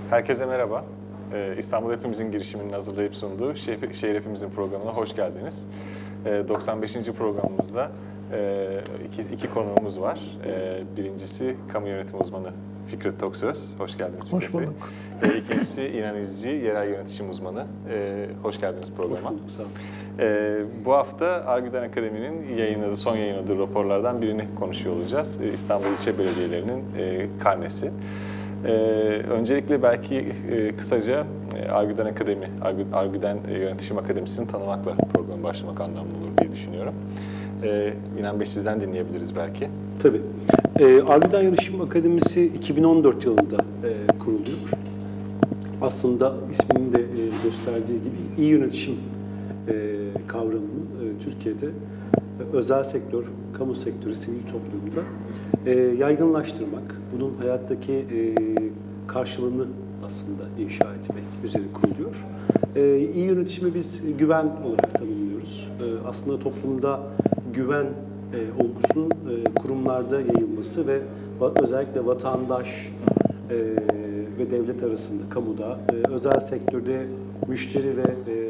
Herkese merhaba. İstanbul Hepimizin girişiminin hazırlayıp sunduğu Şehir Hepimizin programına hoş geldiniz. 95. programımızda iki konuğumuz var. Birincisi kamu yönetimi uzmanı Fikret Toksöz. Hoş geldiniz Fikret Hoş bulduk. Bey. İkincisi İnan İzci, yerel yönetişim uzmanı. Hoş geldiniz programa. Hoş bulduk, sağ olun. Bu hafta Argüden Akademi'nin son yayınladığı raporlardan birini konuşuyor olacağız. İstanbul İlçe Belediyelerinin karnesi. Öncelikle belki kısaca Argüden Akademi, Argüden Yönetişim Akademisi'ni tanımakla programa başlamak anlamlı olur diye düşünüyorum. İnan Bey, sizden dinleyebiliriz belki. Tabii. Argüden Yönetişim Akademisi 2014 yılında kuruluyor. Aslında isminin de gösterdiği gibi iyi yönetişim kavramını Türkiye'de özel sektör, kamu sektörü, sivil toplumda yaygınlaştırmak, bunun hayattaki karşılığını aslında inşa etmek üzere kuruluyor. İyi yönetişimi biz güven olarak tanımlıyoruz. Aslında toplumda güven olgusunun kurumlarda yayılması ve özellikle vatandaş ve devlet arasında, kamuda, özel sektörde müşteri ve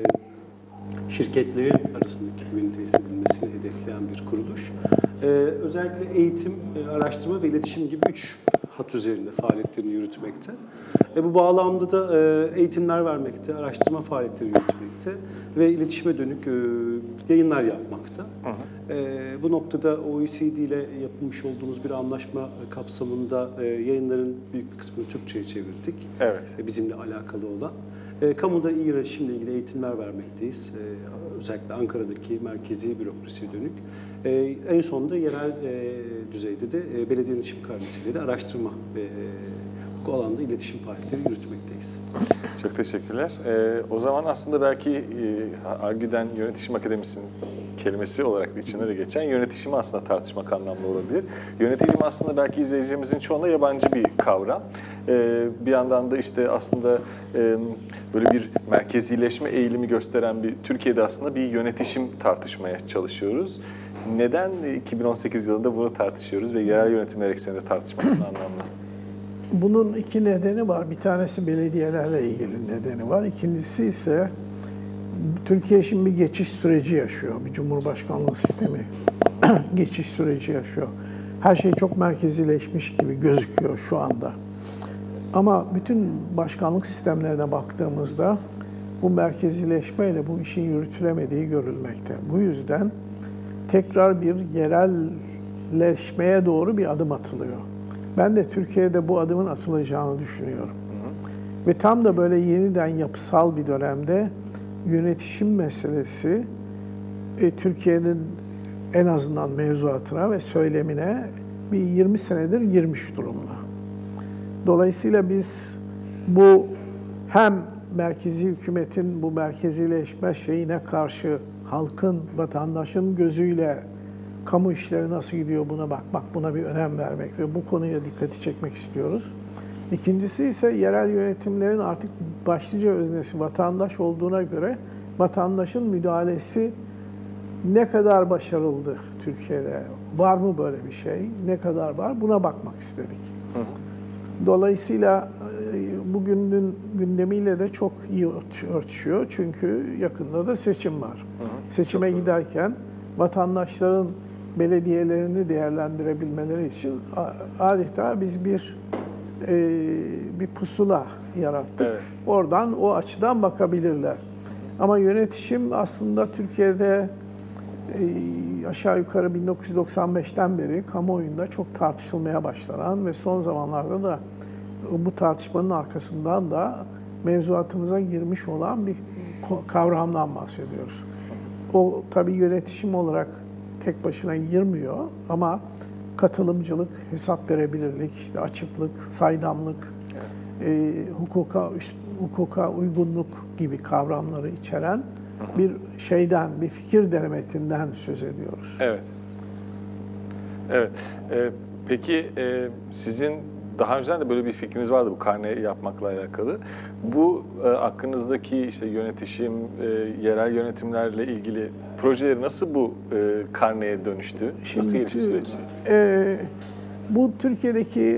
şirketlerin arasındaki güvenin tesis edilmesini hedefleyen bir kuruluş. Özellikle eğitim, araştırma ve iletişim gibi 3 hat üzerinde faaliyetlerini yürütmekte. Bu bağlamda da eğitimler vermekte, araştırma faaliyetleri yürütmekte ve iletişime dönük yayınlar yapmakta. Bu noktada OECD ile yapmış olduğumuz bir anlaşma kapsamında yayınların büyük bir kısmını Türkçe'ye çevirdik. Evet. Bizimle alakalı olan. Kamuda iyi yönetişimle ilgili eğitimler vermekteyiz. Özellikle Ankara'daki merkezi bürokrasiye dönük. En sonunda yerel düzeyde de belediye yönetişim karnesiyle de araştırma ve bu alanda iletişim faaliyetleri yürütmekteyiz. Çok teşekkürler. O zaman aslında belki Argüden Yönetişim Akademisi'nin kelimesi olarak içinde de geçen yönetişimi aslında tartışmak anlamlı olabilir. Yönetişim aslında belki izleyicilerimizin çoğuna yabancı bir kavram. Bir yandan da işte aslında böyle bir merkezileşme eğilimi gösteren Türkiye'de aslında bir yönetişim tartışmaya çalışıyoruz. Neden 2018 yılında bunu tartışıyoruz ve yerel yönetimler ekseninde tartışmanın anlamlı? Bunun iki nedeni var. Bir tanesi belediyelerle ilgili nedeni var. İkincisi ise Türkiye şimdi bir geçiş süreci yaşıyor. Bir cumhurbaşkanlığı sistemi geçiş süreci yaşıyor. Her şey çok merkezileşmiş gibi gözüküyor şu anda. Ama bütün başkanlık sistemlerine baktığımızda bu merkezileşmeyle bu işin yürütülemediği görülmekte. Bu yüzden tekrar bir yerelleşmeye doğru bir adım atılıyor. Ben de Türkiye'de bu adımın atılacağını düşünüyorum. Ve tam da böyle yeniden yapısal bir dönemde yönetişim meselesi Türkiye'nin en azından mevzuatına ve söylemine bir 20 senedir girmiş durumda. Dolayısıyla biz bu hem merkezi hükümetin bu merkezileşme şeyine karşı halkın, vatandaşın gözüyle kamu işleri nasıl gidiyor buna bakmak, buna bir önem vermek ve bu konuya dikkati çekmek istiyoruz. İkincisi ise yerel yönetimlerin artık başlıca öznesi vatandaş olduğuna göre vatandaşın müdahalesi ne kadar başarıldı Türkiye'de? Var mı böyle bir şey? Ne kadar var? Buna bakmak istedik. Dolayısıyla bugünün gündemiyle de çok iyi örtüşüyor. Çünkü yakında da seçim var. Seçime giderken vatandaşların belediyelerini değerlendirebilmeleri için adeta biz bir pusula yarattık. Evet. Oradan, o açıdan bakabilirler. Ama yönetişim aslında Türkiye'de aşağı yukarı 1995'ten beri kamuoyunda çok tartışılmaya başlanan ve son zamanlarda da bu tartışmanın arkasından da mevzuatımıza girmiş olan bir kavramdan bahsediyoruz. O tabii yönetişim olarak tek başına girmiyor ama katılımcılık, hesap verebilirlik, işte açıklık, saydamlık, hukuka uygunluk gibi kavramları içeren bir şeyden, bir fikir denemetinden söz ediyoruz. Evet. Evet. Peki sizin daha önceden de böyle bir fikriniz vardı bu karne yapmakla alakalı. Bu aklınızdaki işte yönetişim, yerel yönetimlerle ilgili projeleri nasıl bu karneye dönüştü? Nasıl gelişti süreç? Bu Türkiye'deki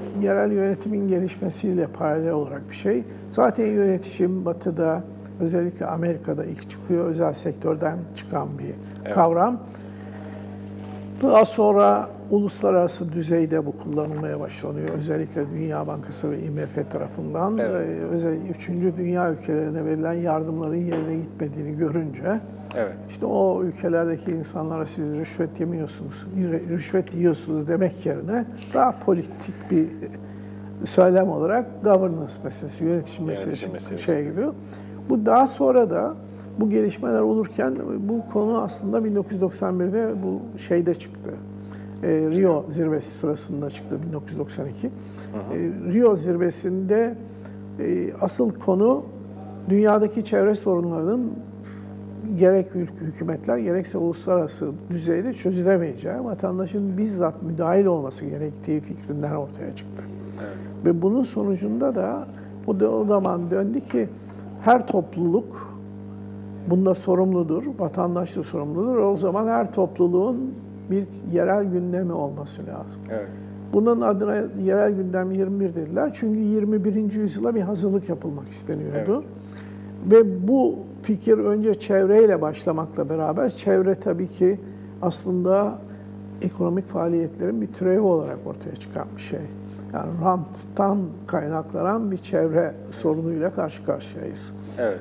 yerel yönetimin gelişmesiyle paralel olarak bir şey. Zaten yönetişim Batı'da, özellikle Amerika'da ilk çıkıyor. Özel sektörden çıkan bir kavram. Daha sonra uluslararası düzeyde bu kullanılmaya başlanıyor. Özellikle Dünya Bankası ve IMF tarafından. Özellikle 3. dünya ülkelerine verilen yardımların yerine gitmediğini görünce işte o ülkelerdeki insanlara siz rüşvet yemiyorsunuz, rüşvet yiyorsunuz demek yerine daha politik bir söylem olarak governance meselesi, yönetişim meselesi şeye giriyor. Bu daha sonra da bu gelişmeler olurken bu konu aslında 1991'de bu şeyde çıktı. Rio zirvesi sırasında çıktı 1992. Rio zirvesinde asıl konu dünyadaki çevre sorunlarının gerek hükümetler gerekse uluslararası düzeyde çözülemeyeceği, vatandaşın bizzat müdahil olması gerektiği fikrinden ortaya çıktı. Ve bunun sonucunda da o zaman döndü ki her topluluk bunda sorumludur, vatandaş da sorumludur. O zaman her topluluğun bir yerel gündemi olması lazım. Bunun adına yerel gündem 21 dediler. Çünkü 21. yüzyıla bir hazırlık yapılmak isteniyordu. Ve bu fikir önce çevreyle başlamakla beraber, çevre tabii ki aslında ekonomik faaliyetlerin bir türevi olarak ortaya çıkan bir şey. Yani ranttan kaynaklanan bir çevre sorunuyla karşı karşıyayız.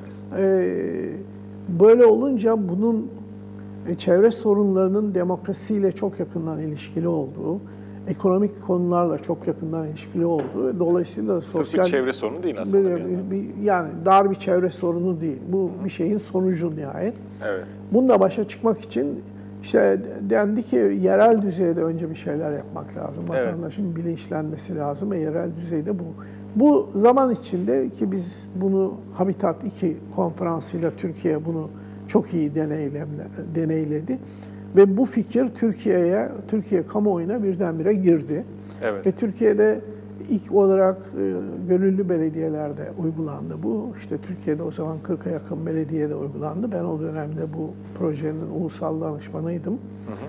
Böyle olunca bunun çevre sorunlarının demokrasiyle çok yakından ilişkili olduğu, ekonomik konularla çok yakından ilişkili olduğu, dolayısıyla sosyal... bir çevre sorunu değil aslında. Yani dar bir çevre sorunu değil. Bu bir şeyin sonucu nihayet. Bununla başa çıkmak için işte dendi ki yerel düzeyde önce bir şeyler yapmak lazım. Vatandaşın bilinçlenmesi lazım ve yerel düzeyde bu. Bu zaman içinde ki biz bunu Habitat 2 konferansıyla Türkiye bunu çok iyi deneyledi. Ve bu fikir Türkiye kamuoyuna birdenbire girdi. Ve Türkiye'de ilk olarak gönüllü belediyelerde uygulandı bu. İşte Türkiye'de o zaman 40'a yakın belediyede uygulandı. Ben o dönemde bu projenin ulusal danışmanıydım.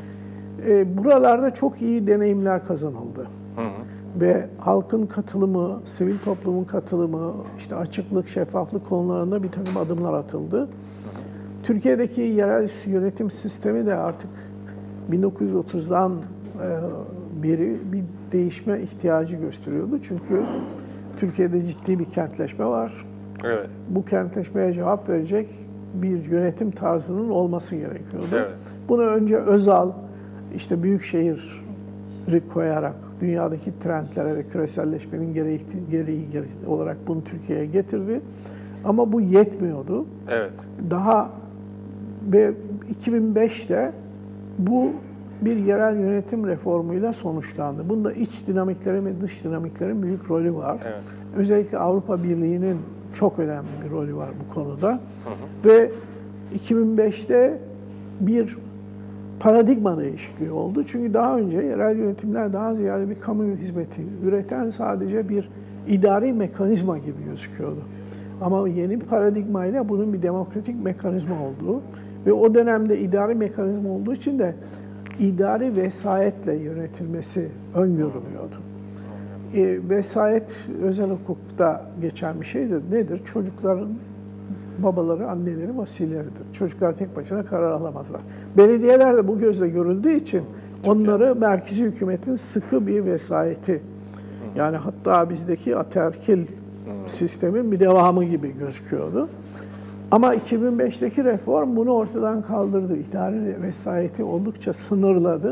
Buralarda çok iyi deneyimler kazanıldı. Ve halkın katılımı, sivil toplumun katılımı, işte açıklık, şeffaflık konularında bir takım adımlar atıldı. Türkiye'deki yerel yönetim sistemi de artık 1930'dan beri bir değişme ihtiyacı gösteriyordu. Çünkü Türkiye'de ciddi bir kentleşme var. Bu kentleşmeye cevap verecek bir yönetim tarzının olması gerekiyordu. Bunu önce Özal, işte büyükşehir'i koyarak dünyadaki trendlere ve küreselleşmenin gereği olarak bunu Türkiye'ye getirdi. Ama bu yetmiyordu. Daha ve 2005'te bu bir yerel yönetim reformuyla sonuçlandı. Bunda iç dinamiklerin ve dış dinamiklerin büyük rolü var. Özellikle Avrupa Birliği'nin çok önemli bir rolü var bu konuda. Ve 2005'te bir paradigma değişikliği oldu. Çünkü daha önce yerel yönetimler daha ziyade bir kamu hizmeti üreten sadece bir idari mekanizma gibi gözüküyordu. Ama yeni bir paradigmayla bunun bir demokratik mekanizma olduğu ve o dönemde idari mekanizma olduğu için de idari vesayetle yönetilmesi öngörülüyordu. Vesayet özel hukukta geçen bir şeydir. Nedir? Çocukların babaları, anneleri vasileridir. Çocuklar tek başına karar alamazlar. Belediyeler de bu gözle görüldüğü için onları merkezi hükümetin sıkı bir vesayeti, yani hatta bizdeki ataerkil sistemin bir devamı gibi gözüküyordu. Ama 2005'teki reform bunu ortadan kaldırdı. İdari vesayeti oldukça sınırladı.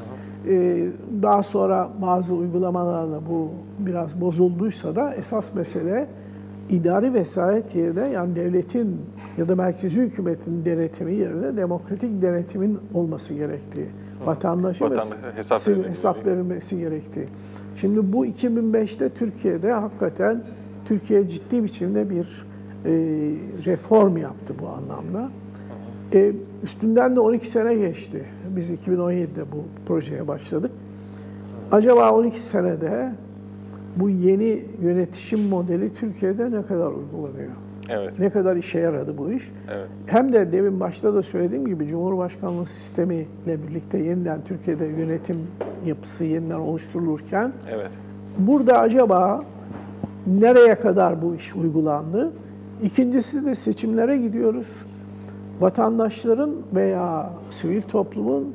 Daha sonra bazı uygulamalarla bu biraz bozulduysa da esas mesele idari vesayet yerine, yani devletin ya da merkezi hükümetin denetimi yerine demokratik denetimin olması gerektiği, vatandaşa hesap verilmesi gerektiği. Şimdi bu 2005'te Türkiye'de hakikaten Türkiye ciddi biçimde bir reform yaptı bu anlamda. Üstünden de 12 sene geçti. Biz 2017'de bu projeye başladık. Acaba 12 senede bu yeni yönetişim modeli Türkiye'de ne kadar uygulanıyor? Ne kadar işe yaradı bu iş? Hem de demin başta da söylediğim gibi Cumhurbaşkanlığı sistemiyle birlikte yeniden Türkiye'de yönetim yapısı yeniden oluşturulurken burada acaba nereye kadar bu iş uygulandı? İkincisi de seçimlere gidiyoruz. Vatandaşların veya sivil toplumun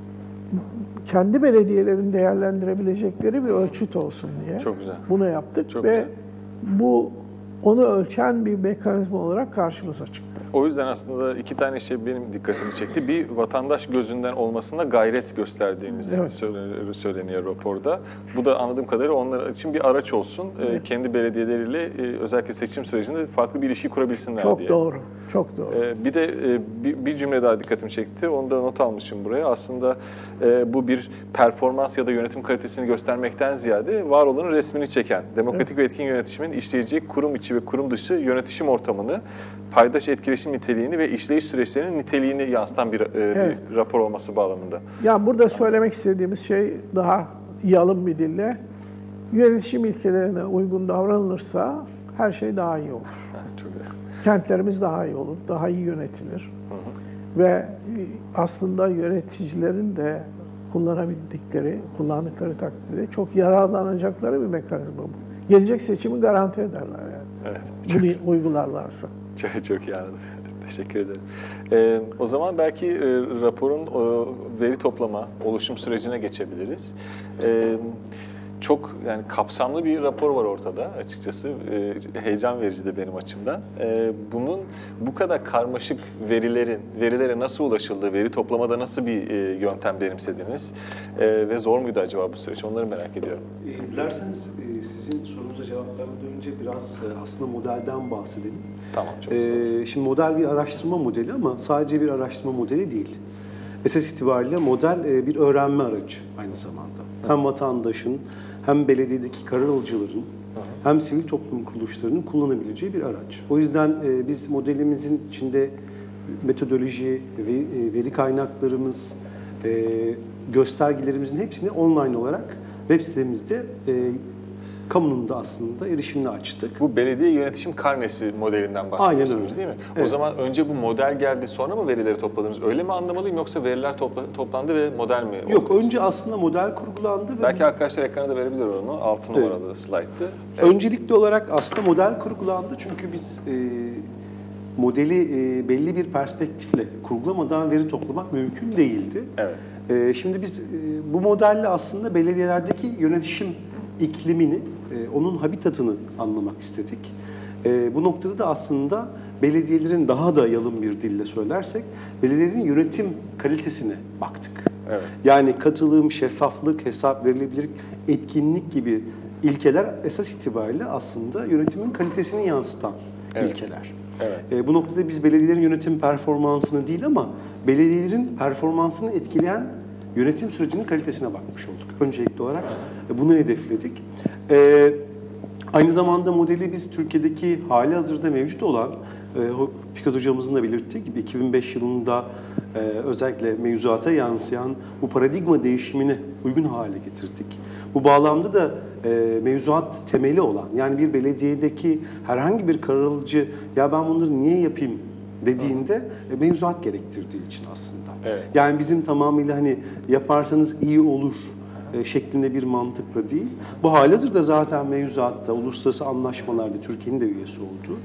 kendi belediyelerini değerlendirebilecekleri bir ölçüt olsun diye. Çok güzel. Bunu yaptık Çok ve güzel. bu onu ölçen bir mekanizma olarak karşımıza çıktı. O yüzden aslında iki tane şey benim dikkatimi çekti. Bir, vatandaş gözünden olmasına gayret gösterdiğimiz Evet. söyleniyor raporda. Bu da anladığım kadarıyla onlar için bir araç olsun. Kendi belediyeleriyle özellikle seçim sürecinde farklı bir ilişki kurabilsinler Çok diye. doğru, çok doğru. Bir de bir cümle daha dikkatimi çekti. Onu da not almışım buraya. Aslında bu bir performans ya da yönetim kalitesini göstermekten ziyade var olanın resmini çeken, demokratik ve etkin yönetimin işleyeceği kurum içi ve kurum dışı yönetişim ortamını, paydaş etkileşim niteliğini ve işleyiş süreçlerinin niteliğini yansıtan bir rapor olması bağlamında. Ya burada söylemek istediğimiz şey daha yalın bir dille, yönetişim ilkelerine uygun davranılırsa her şey daha iyi olur. Çok güzel. Kentlerimiz daha iyi olur, daha iyi yönetilir. Ve aslında yöneticilerin de kullandıkları takdirde çok yararlanacakları bir mekanizma bu. Gelecek seçimi garanti ederler yani. Evet. Bunu uygularlarsa. Çok iyi anladım. Teşekkür ederim. O zaman belki raporun veri toplama, oluşum sürecine geçebiliriz. Çok yani kapsamlı bir rapor var ortada açıkçası. Heyecan verici de benim açımdan. Bunun bu kadar karmaşık verilere nasıl ulaşıldığı, veri toplamada nasıl bir yöntem benimsediniz ve zor muydu acaba bu süreç? Onları merak ediyorum. Dilerseniz sizin sorunuza cevap vermeden önce biraz aslında modelden bahsedelim. Tamam, çok güzel. Şimdi model bir araştırma modeli ama sadece bir araştırma modeli değil. Esas itibariyle model bir öğrenme aracı aynı zamanda. Hem vatandaşın, hem belediyedeki karar alıcıların, hem sivil toplum kuruluşlarının kullanabileceği bir araç. O yüzden biz modelimizin içinde metodoloji, veri kaynaklarımız, göstergelerimizin hepsini online olarak web sitemizde kamunun da aslında erişimini açtık. Bu belediye yönetişim karnesi modelinden bahsediyorsunuz Aynen öyle. değil mi? Evet. O zaman önce bu model geldi sonra mı verileri topladınız? Öyle mi anlamalıyım yoksa veriler toplandı ve model mi oldu? Yok, önce aslında model kurgulandı ve Belki arkadaşlar ekrana da verebilir onu. 6 numaralı slayttı. öncelikli olarak aslında model kurgulandı çünkü biz modeli belli bir perspektifle kurgulamadan veri toplamak mümkün değildi. Evet. Şimdi biz bu modelle aslında belediyelerdeki yönetişim iklimini, onun habitatını anlamak istedik. Bu noktada da aslında belediyelerin daha da yalın bir dille söylersek, belediyelerin yönetim kalitesine baktık. Evet. Yani katılım, şeffaflık, hesap verilebilirlik, etkinlik gibi ilkeler esas itibariyle aslında yönetimin kalitesini yansıtan ilkeler. Evet. Bu noktada biz belediyelerin yönetim performansını değil ama belediyelerin performansını etkileyen yönetim sürecinin kalitesine bakmış olduk. Öncelikli olarak bunu hedefledik. Aynı zamanda modeli biz Türkiye'deki hali hazırda mevcut olan, Fikret Hocamızın da belirttiği gibi 2005 yılında özellikle mevzuata yansıyan bu paradigma değişimine uygun hale getirdik. Bu bağlamda da mevzuat temeli olan, yani bir belediyedeki herhangi bir karar alıcı ya ben bunları niye yapayım dediğinde mevzuat gerektirdiği için aslında. Evet. Yani bizim tamamıyla hani yaparsanız iyi olur şeklinde bir mantıkla değil. Bu halihazırda zaten mevzuatta, uluslararası anlaşmalarda Türkiye'nin de üyesi olduğu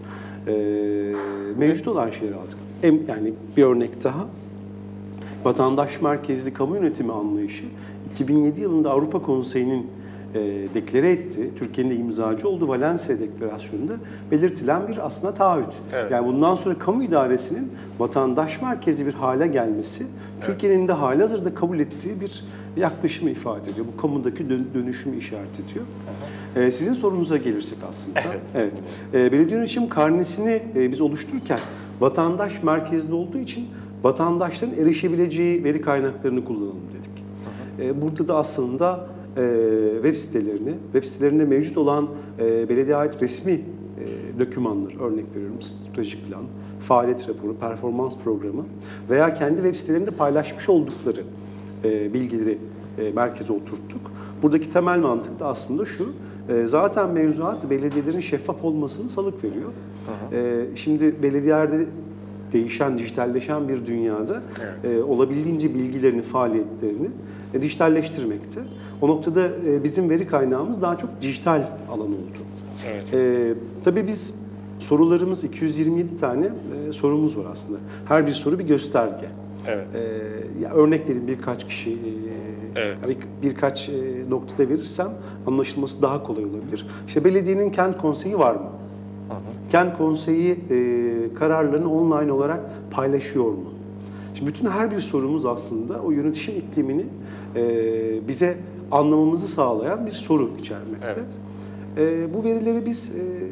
mevcut olan şeyleri aldık. Yani bir örnek daha. Vatandaş merkezli kamu yönetimi anlayışı 2007 yılında Avrupa Konseyi'nin deklare ettiği, Türkiye'nin de imzacı olduğu Valencia Deklarasyonu'nda belirtilen bir aslında taahhüt. Evet. Yani bundan sonra kamu idaresinin vatandaş merkezli bir hale gelmesi, Türkiye'nin de halihazırda kabul ettiği bir yaklaşımı ifade ediyor. Bu kamudaki dönüşümü işaret ediyor. Sizin sorunuza gelirsek aslında. Evet. Belediye yönetim karnesini biz oluştururken vatandaş merkezli olduğu için vatandaşların erişebileceği veri kaynaklarını kullanalım dedik. Burada da aslında web sitelerinde mevcut olan belediye ait resmi dokümanlar, örnek veriyorum stratejik plan, faaliyet raporu, performans programı veya kendi web sitelerinde paylaşmış oldukları bilgileri merkeze oturttuk. Buradaki temel mantık da aslında şu, zaten mevzuat belediyelerin şeffaf olmasını salık veriyor. Şimdi belediyelerde değişen, dijitalleşen bir dünyada olabildiğince bilgilerini, faaliyetlerini dijitalleştirmekte. O noktada bizim veri kaynağımız daha çok dijital alan oldu. Evet. Tabii biz sorularımız 227 tane sorumuz var aslında. Her bir soru bir gösterge. Evet. Ya örnek vereyim birkaç kişi, Evet. birkaç noktada verirsem anlaşılması daha kolay olabilir. İşte belediyenin kent konseyi var mı? Kent konseyi kararlarını online olarak paylaşıyor mu? Şimdi bütün her bir sorumuz aslında o yönetişim iklimini bize anlamamızı sağlayan bir soru içermekte. Evet. Bu verileri biz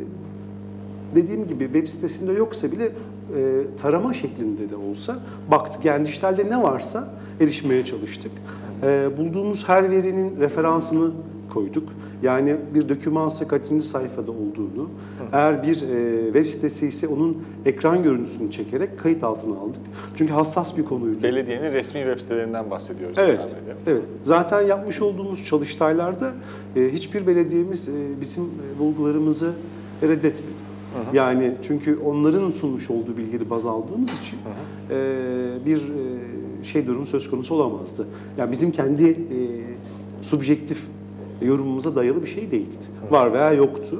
dediğim gibi web sitesinde yoksa bile tarama şeklinde de olsa baktık. Yani dijitalde ne varsa erişmeye çalıştık. Bulduğumuz her verinin referansını koyduk. Yani bir dokümansa kaçıncı sayfada olduğunu, eğer bir web sitesi ise onun ekran görüntüsünü çekerek kayıt altına aldık. Çünkü hassas bir konuydu. Belediyenin resmi web sitelerinden bahsediyoruz. Evet, evet. Zaten yapmış olduğumuz çalıştaylarda hiçbir belediyemiz bizim bulgularımızı reddetmedi. Yani çünkü onların sunmuş olduğu bilgileri baz aldığımız için bir durum söz konusu olamazdı. Yani bizim kendi subjektif yorumumuza dayalı bir şey değildi. Var veya yoktu.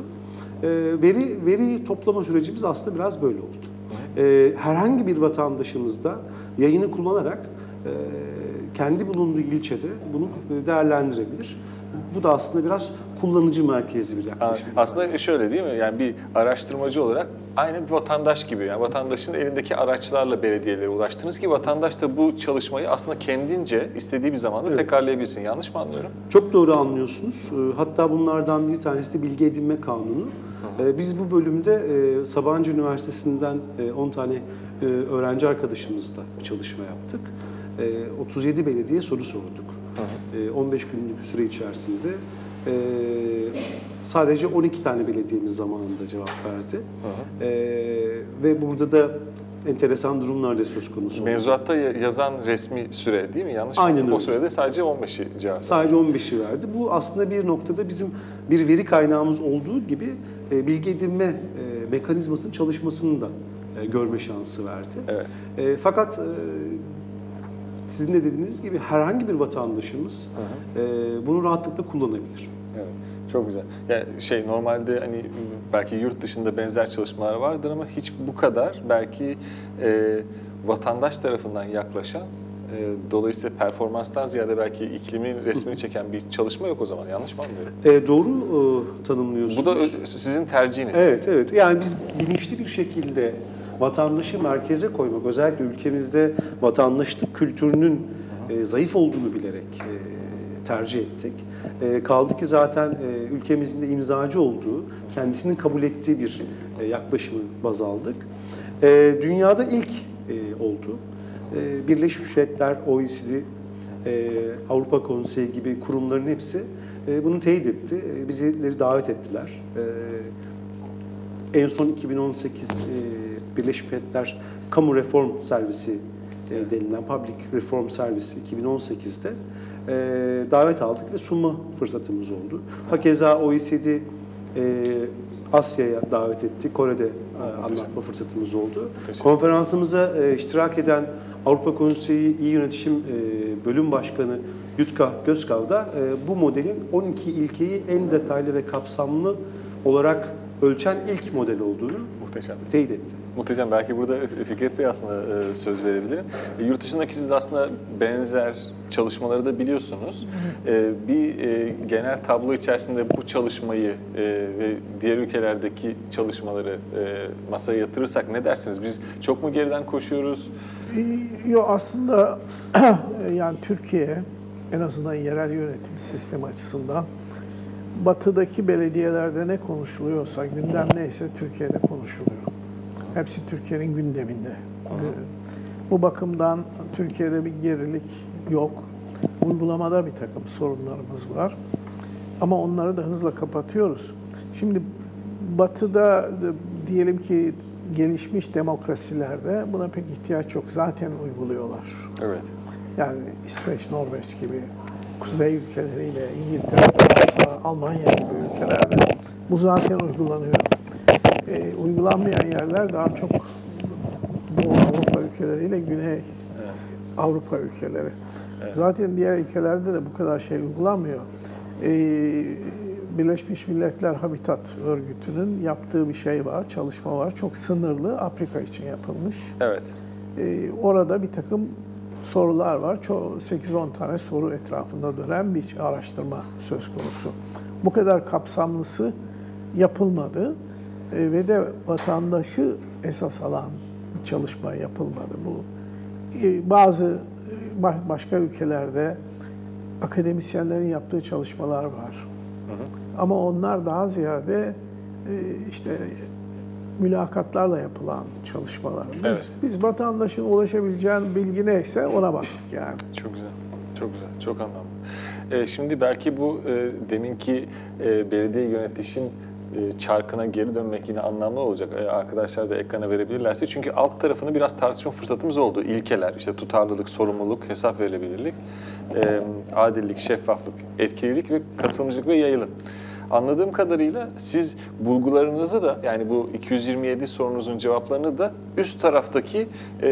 Veri toplama sürecimiz aslında biraz böyle oldu. Herhangi bir vatandaşımız da yayını kullanarak kendi bulunduğu ilçede bunu değerlendirebilir. Bu da aslında biraz kullanıcı merkezli bir yaklaşım. Aslında şöyle değil mi? Yani bir araştırmacı olarak aynı bir vatandaş gibi. Yani vatandaşın elindeki araçlarla belediyelere ulaştınız ki vatandaş da bu çalışmayı aslında kendince istediği bir zamanda tekrarlayabilsin. Yanlış mı anlıyorum? Çok doğru anlıyorsunuz. Hatta bunlardan bir tanesi de bilgi edinme kanunu. Biz bu bölümde Sabancı Üniversitesi'nden 10 tane öğrenci arkadaşımızla bir çalışma yaptık. 37 belediye soru sorduk. 15 günlük süre içerisinde sadece 12 tane belediyemiz zamanında cevap verdi. Ve burada da enteresan durumlar da söz konusu oldu. Mevzuatta yazan resmi süre değil mi? Yanlış mı? Aynen öyle. O sürede sadece 15'i cevap. Sadece 15'i verdi. Bu aslında bir noktada bizim bir veri kaynağımız olduğu gibi bilgi edinme mekanizmasının çalışmasını da görme şansı verdi. Evet. Fakat sizin de dediğiniz gibi herhangi bir vatandaşımız bunu rahatlıkla kullanabilir. Evet. Çok güzel. Yani normalde hani belki yurt dışında benzer çalışmalar vardır ama hiç bu kadar belki vatandaş tarafından yaklaşan dolayısıyla performanstan ziyade belki iklimin resmini çeken bir çalışma yok o zaman. Yanlış mı anlıyorum? Doğru tanımlıyorsunuz. Bu da sizin tercihiniz. Evet, evet. Yani biz bilinçli bir şekilde vatandaşı merkeze koymak, özellikle ülkemizde vatandaşlık kültürünün zayıf olduğunu bilerek tercih ettik. Kaldı ki zaten ülkemizin de imzacı olduğu, kendisinin kabul ettiği bir yaklaşımı baz aldık. Dünyada ilk oldu. Birleşmiş Milletler, OECD, Avrupa Konseyi gibi kurumların hepsi bunu teyit etti. Bizleri davet ettiler. En son 2018 Birleşmiş Milletler Kamu Reform Servisi denilen Public Reform Servisi 2018'de davet aldık ve sunma fırsatımız oldu. Hakeza OECD Asya'ya davet etti. Kore'de anlatma fırsatımız oldu. Konferansımıza iştirak eden Avrupa Konseyi İyi Yönetişim Bölüm Başkanı Yutka Gözkav da bu modelin 12 ilkeyi en detaylı ve kapsamlı olarak ölçen ilk model olduğunu teyit etti. Muhteşem. Belki burada Fikret Bey aslında söz verebilirim. Yurt dışındaki siz aslında benzer çalışmaları da biliyorsunuz. Bir genel tablo içerisinde bu çalışmayı ve diğer ülkelerdeki çalışmaları masaya yatırırsak ne dersiniz? Biz çok mu geriden koşuyoruz? Yok aslında yani Türkiye en azından yerel yönetim sistemi açısından batıdaki belediyelerde ne konuşuluyorsa, gündem neyse Türkiye'de konuşuluyor. Hepsi Türkiye'nin gündeminde. Bu bakımdan Türkiye'de bir gerilik yok. Uygulamada bir takım sorunlarımız var. Ama onları da hızla kapatıyoruz. Şimdi batıda diyelim ki gelişmiş demokrasilerde buna pek ihtiyaç yok. Zaten uyguluyorlar. Evet. Yani İsveç, Norveç gibi kuzey ülkeleriyle İngiltere, Fransa, Almanya gibi ülkelerde bu zaten uygulanıyor. Uygulanmayan yerler daha çok Doğu ülkeleriyle Güney Avrupa ülkeleri. Zaten diğer ülkelerde de bu kadar şey uygulanmıyor. Birleşmiş Milletler Habitat Örgütü'nün yaptığı bir şey var, çalışma var. Çok sınırlı, Afrika için yapılmış. Evet. Orada bir takım sorular var. 8-10 tane soru etrafında dönen bir araştırma söz konusu. Bu kadar kapsamlısı yapılmadı ve de vatandaşı esas alan bir çalışma yapılmadı. Bu bazı başka ülkelerde akademisyenlerin yaptığı çalışmalar var. Ama onlar daha ziyade işte mülakatlarla yapılan çalışmalar. Biz vatandaşın ulaşabileceği bilgi neyse ona baktık yani. Çok güzel, çok güzel, çok anlamlı. Şimdi belki bu deminki belediye yönetişim çarkına geri dönmek yine anlamlı olacak. Arkadaşlar da ekrana verebilirlerse. Çünkü alt tarafını biraz tartışma fırsatımız oldu. İlkeler, işte tutarlılık, sorumluluk, hesap verilebilirlik, adillik, şeffaflık, etkililik ve katılımcılık ve yayılım. Anladığım kadarıyla siz bulgularınızı da, yani bu 227 sorunuzun cevaplarını da üst taraftaki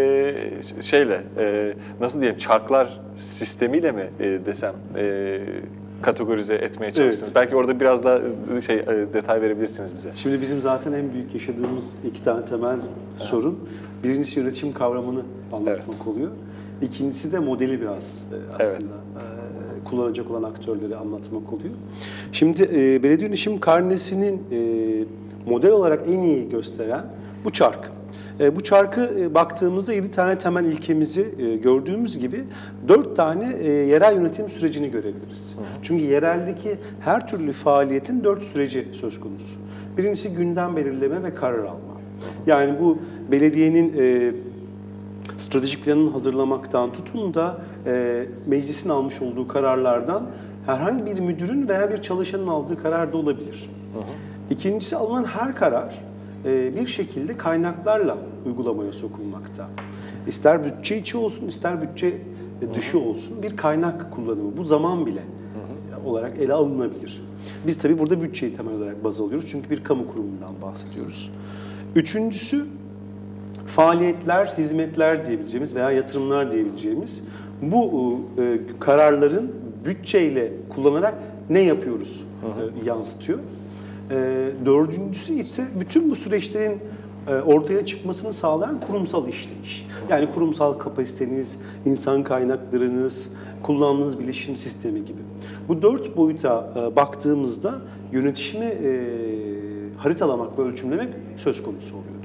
nasıl diyelim, çarklar sistemiyle mi desem kategorize etmeye çalıştınız? Evet. Belki orada biraz daha detay verebilirsiniz bize. Şimdi bizim zaten en büyük yaşadığımız iki tane temel sorun. Birincisi yönetim kavramını anlatmak oluyor. İkincisi de modeli biraz aslında kullanacak olan aktörleri anlatmak oluyor. Şimdi belediye yönetim karnesinin model olarak en iyi gösteren bu çark. Bu çarkı baktığımızda 7 tane temel ilkemizi gördüğümüz gibi 4 tane yerel yönetim sürecini görebiliriz. Çünkü yereldeki her türlü faaliyetin 4 süreci söz konusu. Birincisi gündem belirleme ve karar alma. Yani bu belediyenin stratejik planını hazırlamaktan tutun da meclisin almış olduğu kararlardan herhangi bir müdürün veya bir çalışanın aldığı karar da olabilir. İkincisi, alınan her karar bir şekilde kaynaklarla uygulamaya sokulmakta. İster bütçe içi olsun, ister bütçe dışı olsun bir kaynak kullanımı. Bu zaman bile olarak ele alınabilir. Biz tabii burada bütçeyi temel olarak baz alıyoruz çünkü bir kamu kurumundan bahsediyoruz. Üçüncüsü, faaliyetler, hizmetler diyebileceğimiz veya yatırımlar diyebileceğimiz bu kararların bütçeyle kullanarak ne yapıyoruz yansıtıyor. Dördüncüsü ise bütün bu süreçlerin ortaya çıkmasını sağlayan kurumsal işleyiş. Yani kurumsal kapasiteniz, insan kaynaklarınız, kullandığınız bilişim sistemi gibi. Bu 4 boyuta baktığımızda yönetişimi haritalamak ve ölçümlemek söz konusu oluyordu.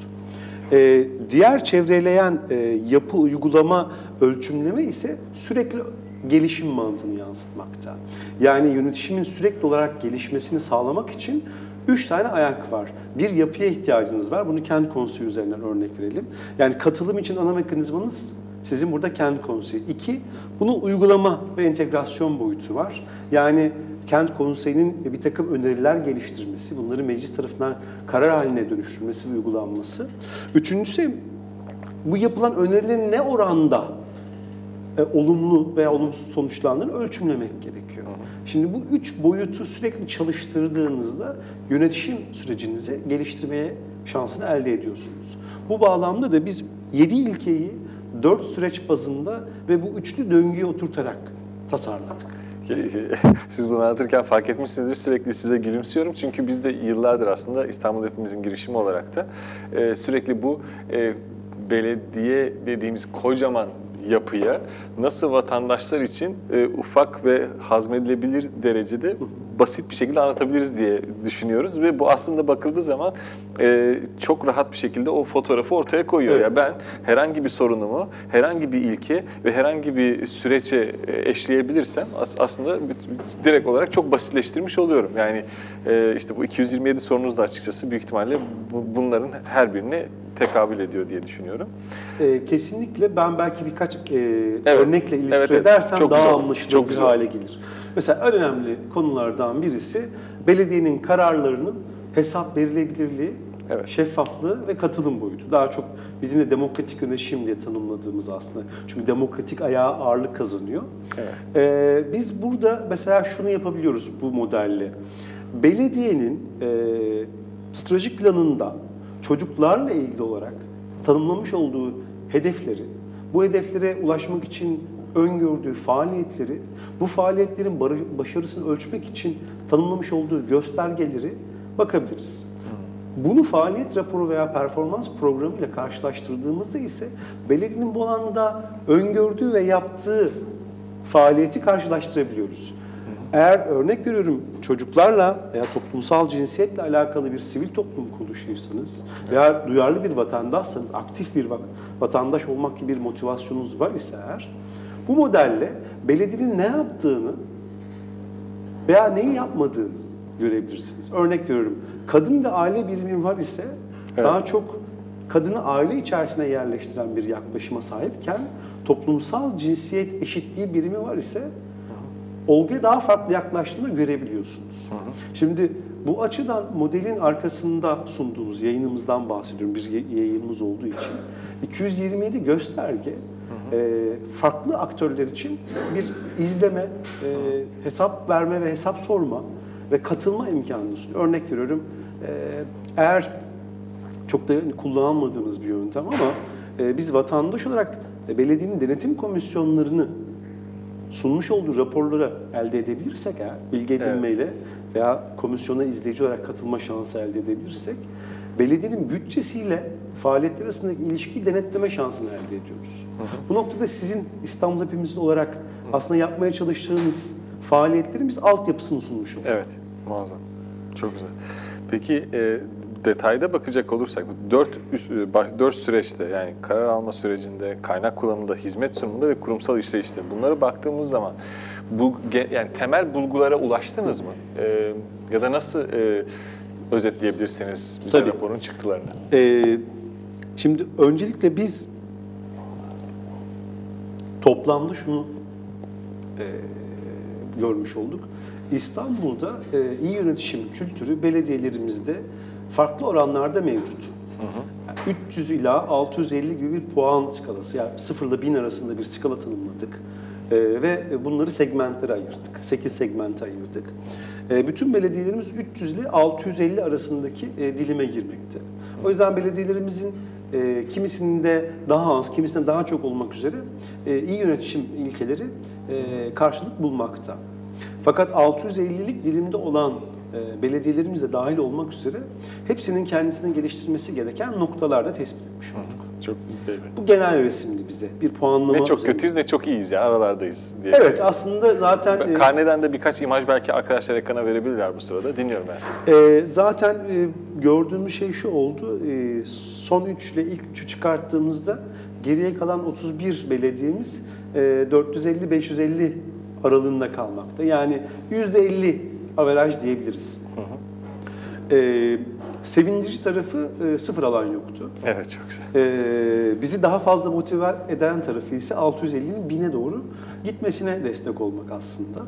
Diğer çevreleyen yapı, uygulama, ölçümleme ise sürekli gelişim mantığını yansıtmakta. Yani yönetişimin sürekli olarak gelişmesini sağlamak için 3 tane ayak var. Bir, yapıya ihtiyacınız var. Bunu kent konseyi üzerinden örnek verelim. Yani katılım için ana mekanizmanız sizin burada kent konseyi. 2, bunun uygulama ve entegrasyon boyutu var. Yani kent konseyinin bir takım öneriler geliştirmesi, bunları meclis tarafından karar haline dönüştürmesi ve uygulanması. Üçüncüsü, bu yapılan önerilerin ne oranda olumlu veya olumsuz sonuçlandığını ölçümlemek gerekiyor. Şimdi bu 3 boyutu sürekli çalıştırdığınızda yönetişim sürecinizi geliştirmeye şansını elde ediyorsunuz. Bu bağlamda da biz 7 ilkeyi 4 süreç bazında ve bu üçlü döngüye oturtarak tasarladık. Siz bunu anlatırken fark etmişsinizdir, sürekli size gülümsüyorum. Çünkü biz de yıllardır aslında İstanbul Hepimizin girişimi olarak da sürekli bu belediye dediğimiz kocaman yapıya nasıl vatandaşlar için ufak ve hazmedilebilir derecede basit bir şekilde anlatabiliriz diye düşünüyoruz ve bu aslında bakıldığı zaman çok rahat bir şekilde o fotoğrafı ortaya koyuyor. Evet. Ya ben herhangi bir sorunumu, herhangi bir ilke ve herhangi bir sürece eşleyebilirsem aslında direkt olarak çok basitleştirmiş oluyorum. Yani işte bu 227 sorunuz da açıkçası büyük ihtimalle bunların her birine tekabül ediyor diye düşünüyorum. Kesinlikle. Ben belki birkaç örnekle illüstre edersem çok daha anlaşılır bir hale gelir. Mesela en önemli konulardan birisi belediyenin kararlarının hesap verilebilirliği, şeffaflığı ve katılım boyutu. Daha çok bizim de demokratik yönetişim diye tanımladığımız aslında. Çünkü demokratik ayağı ağırlık kazanıyor. Evet. Biz burada mesela şunu yapabiliyoruz bu modelle. Belediyenin stratejik planında çocuklarla ilgili olarak tanımlamış olduğu hedefleri, bu hedeflere ulaşmak için öngördüğü faaliyetleri, bu faaliyetlerin başarısını ölçmek için tanımlamış olduğu göstergeleri bakabiliriz. Bunu faaliyet raporu veya performans programı ile karşılaştırdığımızda ise belediyenin bu alanda öngördüğü ve yaptığı faaliyeti karşılaştırabiliyoruz. Eğer örnek veriyorum çocuklarla veya toplumsal cinsiyetle alakalı bir sivil toplum kuruluşuysanız veya duyarlı bir vatandaşsanız, aktif bir vatandaş olmak gibi bir motivasyonunuz var ise eğer, bu modelle belediyenin ne yaptığını veya neyi yapmadığını görebilirsiniz. Örnek veriyorum, kadın ve aile birimi var ise daha çok kadını aile içerisine yerleştiren bir yaklaşıma sahipken toplumsal cinsiyet eşitliği birimi var ise olguya daha farklı yaklaştığını görebiliyorsunuz. Şimdi bu açıdan modelin arkasında sunduğumuz yayınımızdan bahsediyorum. Bir yayınımız olduğu için 227 gösterge farklı aktörler için bir izleme, hesap verme ve hesap sorma ve katılma imkanını sunuyor. Örnek veriyorum, eğer çok da kullanmadığımız bir yöntem ama biz vatandaş olarak belediyenin denetim komisyonlarını sunmuş olduğu raporları elde edebilirsek eğer, bilgi edinmeyle veya komisyona izleyici olarak katılma şansı elde edebilirsek, belediyenin bütçesiyle faaliyetler arasındaki ilişkiyi denetleme şansını elde ediyoruz. Bu noktada sizin İstanbul Hepimizde olarak aslında yapmaya çalıştığınız faaliyetlerin biz altyapısını sunmuş olduk. Evet, muazzam. Çok güzel. Peki detayda bakacak olursak, dört süreçte, yani karar alma sürecinde, kaynak kullanımında, hizmet sunumunda ve kurumsal işleyişte, bunlara baktığımız zaman yani temel bulgulara ulaştınız mı? Ya da nasıl özetleyebilirsiniz bize raporun çıktılarını? Şimdi öncelikle biz toplamda şunu görmüş olduk. İstanbul'da iyi yönetişim kültürü belediyelerimizde farklı oranlarda mevcut. Yani 300 ila 650 gibi bir puan skalası, yani 0 ile 1000 arasında bir skala tanımladık. Ve bunları segmentlere ayırdık. 8 segmente ayırdık. Bütün belediyelerimiz 300 ile 650 arasındaki dilime girmekte. O yüzden belediyelerimizin kimisinde daha az, kimisinde daha çok olmak üzere iyi yönetişim ilkeleri karşılık bulmakta. Fakat 650'lik dilimde olan belediyelerimiz de dahil olmak üzere hepsinin kendisini geliştirmesi gereken noktalarda tespit etmiş olduk. Çok belli. Bu genel resimdi bize. Bir puanlama. Ne çok kötüyüz ne çok iyiyiz ya, aralardayız. Evet, aslında zaten... Karneden de birkaç imaj belki arkadaşlar ekrana verebilirler bu sırada. Dinliyorum ben sizi. Zaten gördüğümüz şey şu oldu. Son 3 ile ilk 3'ü çıkarttığımızda geriye kalan 31 belediyemiz 450-550 aralığında kalmakta. Yani %50 averaj diyebiliriz. Sevindirici tarafı sıfır alan yoktu. Evet, çok güzel. Bizi daha fazla motive eden tarafı ise 650'nin 1000'e doğru gitmesine destek olmak aslında.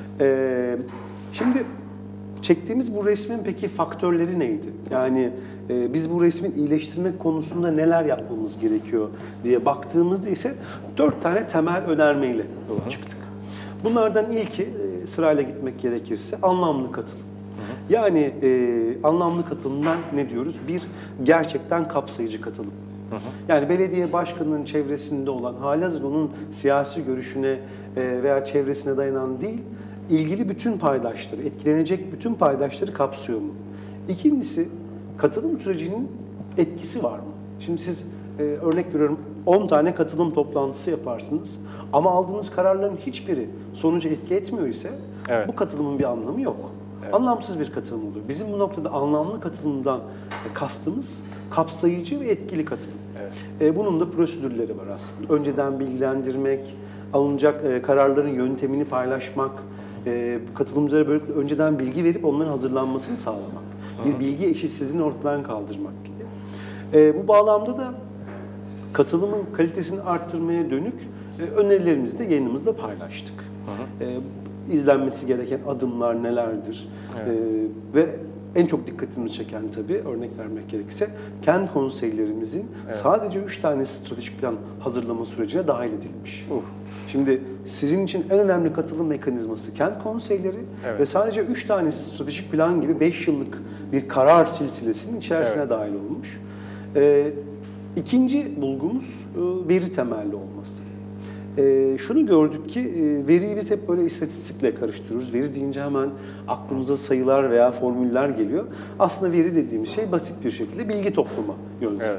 Şimdi çektiğimiz bu resmin peki faktörleri neydi? Yani biz bu resmin iyileştirmek konusunda neler yapmamız gerekiyor diye baktığımızda ise 4 tane temel önermeyle yola çıktık. Bunlardan ilki, sırayla gitmek gerekirse, anlamlı katılım. Yani anlamlı katılımdan ne diyoruz? Bir, gerçekten kapsayıcı katılım. Yani belediye başkanının çevresinde olan, halihazırda onun siyasi görüşüne veya çevresine dayanan değil, ilgili bütün paydaşları, etkilenecek bütün paydaşları kapsıyor mu? İkincisi, katılım sürecinin etkisi var mı? Şimdi siz örnek veriyorum 10 tane katılım toplantısı yaparsınız ama aldığınız kararların hiçbiri sonuca etki etmiyor ise bu katılımın bir anlamı yok. Evet. Anlamsız bir katılım oluyor. Bizim bu noktada anlamlı katılımdan kastımız kapsayıcı ve etkili katılım. Evet. Bunun da prosedürleri var aslında. Önceden bilgilendirmek, alınacak kararların yöntemini paylaşmak, katılımcılara böyle önceden bilgi verip onların hazırlanmasını sağlamak. Bir bilgi eşitsizliğini ortadan kaldırmak gibi. Bu bağlamda da katılımın kalitesini arttırmaya dönük önerilerimizi de yayınımızda paylaştık. İzlenmesi gereken adımlar nelerdir? Evet. Ve en çok dikkatimi çeken tabii, örnek vermek gerekirse, kent konseylerimizin sadece 3 tane stratejik plan hazırlama sürecine dahil edilmiş. Şimdi sizin için en önemli katılım mekanizması kent konseyleri ve sadece 3 tane stratejik plan gibi 5 yıllık bir karar silsilesinin içerisine dahil olmuş. İkinci bulgumuz veri temelli olması. Şunu gördük ki veriyi biz hep böyle istatistikle karıştırıyoruz. Veri deyince hemen aklımıza sayılar veya formüller geliyor. Aslında veri dediğimiz şey basit bir şekilde bilgi toplama yöntemi.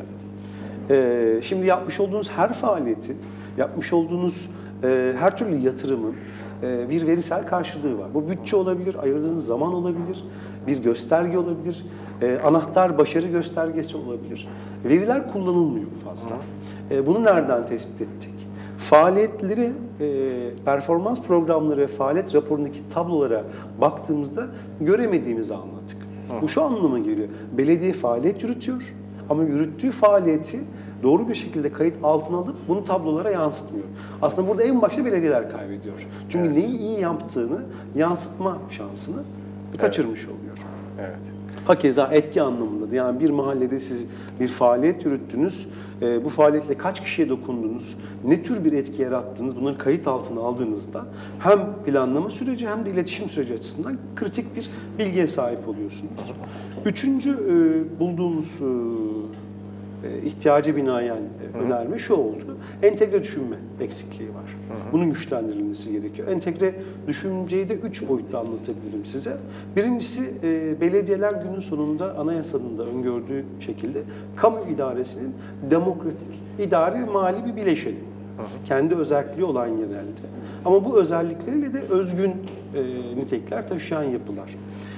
Şimdi yapmış olduğunuz her faaliyetin, yapmış olduğunuz her türlü yatırımın bir verisel karşılığı var. Bu bütçe olabilir, ayırdığınız zaman olabilir, bir gösterge olabilir, anahtar başarı göstergesi olabilir. Veriler kullanılmıyor fazla. Bunu nereden tespit ettik? Faaliyetleri, performans programları ve faaliyet raporundaki tablolara baktığımızda göremediğimizi anladık. Bu şu anlama geliyor. Belediye faaliyet yürütüyor ama yürüttüğü faaliyeti doğru bir şekilde kayıt altına alıp bunu tablolara yansıtmıyor. Aslında burada en başta belediyeler kaybediyor. Çünkü neyi iyi yaptığını yansıtma şansını kaçırmış oluyor. Evet. Hakeza etki anlamında da, yani bir mahallede siz bir faaliyet yürüttünüz, bu faaliyetle kaç kişiye dokundunuz, ne tür bir etki yarattınız, bunları kayıt altına aldığınızda hem planlama süreci hem de iletişim süreci açısından kritik bir bilgiye sahip oluyorsunuz. Üçüncü bulduğumuz ihtiyaca binaen önerme şu oldu: entegre düşünme eksikliği var. Bunun güçlendirilmesi gerekiyor. Entegre düşünceyi de 3 boyutta anlatabilirim size. Birincisi, belediyeler günün sonunda anayasanın da öngördüğü şekilde kamu idaresinin demokratik, idari ve mali bir bileşeni. Kendi özelliği olan yerelde. Ama bu özellikleriyle de özgün nitelikler taşıyan yapılar.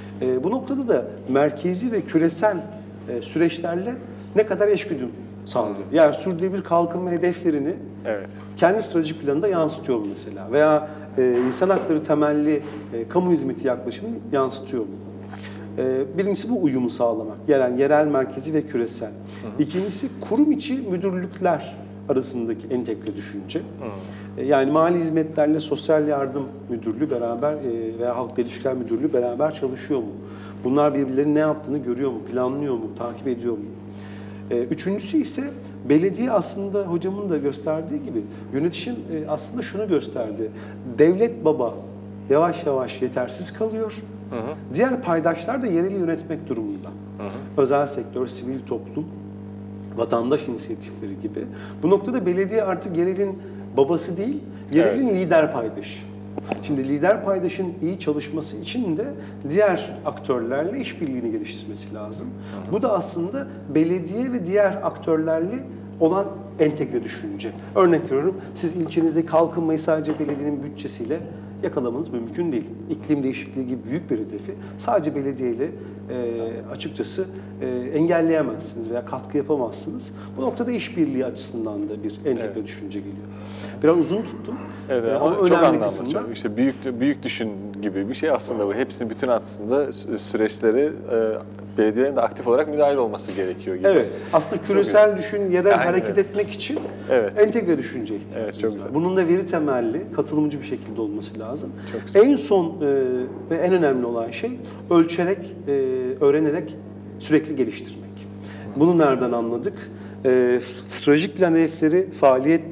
Bu noktada da merkezi ve küresel süreçlerle ne kadar eşgüdüm sağlıyor. Yani sürdürülebilir kalkınma hedeflerini kendi stratejik planında yansıtıyor mu mesela? Veya insan hakları temelli kamu hizmeti yaklaşımını yansıtıyor mu? Birincisi bu uyumu sağlamak. Yerel, merkezi ve küresel. İkincisi kurum içi müdürlükler arasındaki entegre düşünce. Yani mali hizmetlerle sosyal yardım müdürlüğü beraber veya halkla ilişkiler müdürlüğü beraber çalışıyor mu? Bunlar birbirlerinin ne yaptığını görüyor mu, planlıyor mu, takip ediyor mu? Üçüncüsü ise belediye, aslında hocamın da gösterdiği gibi yönetişim aslında şunu gösterdi. Devlet baba yavaş yavaş yetersiz kalıyor. Diğer paydaşlar da yereli yönetmek durumunda. Özel sektör, sivil toplum, vatandaş inisiyatifleri gibi. Bu noktada belediye artık yerelin babası değil, yerelin lider paydaşı. Şimdi lider paydaşın iyi çalışması için de diğer aktörlerle işbirliğini geliştirmesi lazım. Bu da aslında belediye ve diğer aktörlerle olan entegre düşünce. Örnek veriyorum, siz ilçenizde kalkınmayı sadece belediyenin bütçesiyle yakalamanız mümkün değil. İklim değişikliği gibi büyük bir hedefi sadece belediyeyle açıkçası engelleyemezsiniz veya katkı yapamazsınız. Bu noktada işbirliği açısından da bir entegre düşünce geliyor. Biraz uzun tuttum. Evet, ama çok anlamlı. Çok. İşte büyük düşün gibi bir şey aslında bu. Hepsinin bütün aslında süreçleri belediyelerin de aktif olarak müdahil olması gerekiyor gibi. Evet. Aslında küresel düşün, yerel hareket etmek için entegre düşünce ihtiyacımız var. Güzel. Bunun da veri temelli, katılımcı bir şekilde olması lazım. En son ve en önemli olan şey ölçerek, öğrenerek sürekli geliştirmek. Bunu nereden anladık? Stratejik plan hedefleri, faaliyet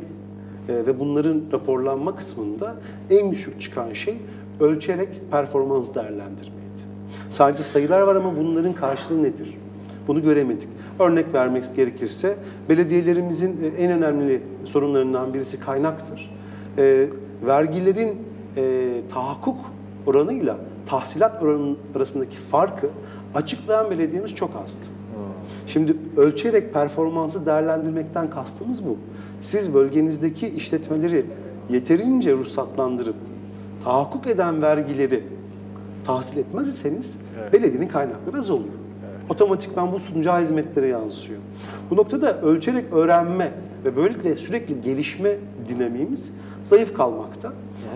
ve bunların raporlanma kısmında en düşük çıkan şey ölçerek performans değerlendirmeydi. Sadece sayılar var ama bunların karşılığı nedir? Bunu göremedik. Örnek vermek gerekirse belediyelerimizin en önemli sorunlarından birisi kaynaktır. Vergilerin tahakkuk oranıyla tahsilat oranının arasındaki farkı açıklayan belediyemiz çok azdı. Şimdi ölçerek performansı değerlendirmekten kastımız bu. Siz bölgenizdeki işletmeleri yeterince ruhsatlandırıp tahakkuk eden vergileri tahsil etmez iseniz belediyenin kaynakları az oluyor. Otomatikman bu sunacağı hizmetlere yansıyor. Bu noktada ölçerek öğrenme ve böylelikle sürekli gelişme dinamiğimiz zayıf kalmakta.